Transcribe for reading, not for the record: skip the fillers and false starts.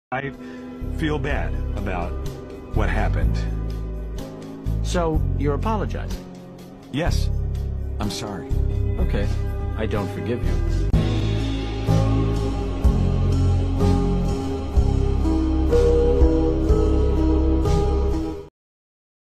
I feel bad about what happened. So, you're apologizing? Yes, I'm sorry. Okay, I don't forgive you.